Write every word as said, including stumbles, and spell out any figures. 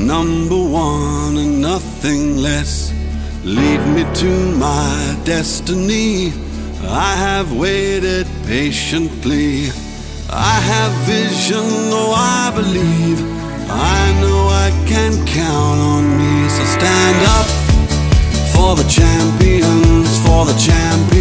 number one and nothing less. Lead me to my destiny. I have waited patiently. I have vision, oh I believe. I know I can count on me. So stand up for the champions, for the champions.